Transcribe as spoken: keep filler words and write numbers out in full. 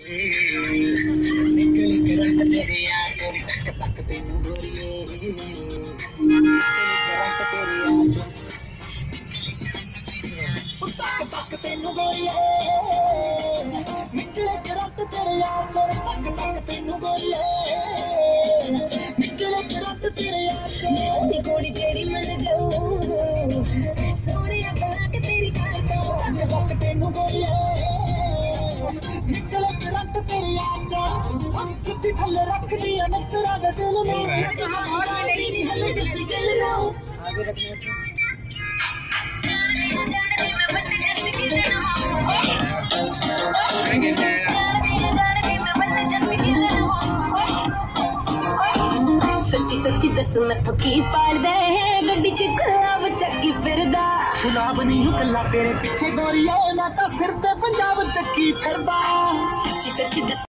निकल करंट तेरे यार चोरी तक तक तेनू गोरिए निकल करंट तेरे यार चोरी तक तक तेनू गोरिए निकल करंट तेरे यार चोरी तक तक तेनू गोरिए निकल करंट तेरे यार चोरी गोरी तेरी मन जाऊ सोनिया बना के तेरी कार तो तक तक तेनू गोरिए निकल करंट तेरे यार चुट्टी थल्ले रख दिया मित्रा दे दिल में तेरी हल्ले जैसी दिल में आगे रखने सच्ची सच्ची दस मैथों की पार दे गड्डी च गुलाब चक्की फिरदा गुलाब नहीं कला तेरे पीछे गोरिया मैं तो सिर ते पंजाब चक्की फिरदा सच्ची सच्ची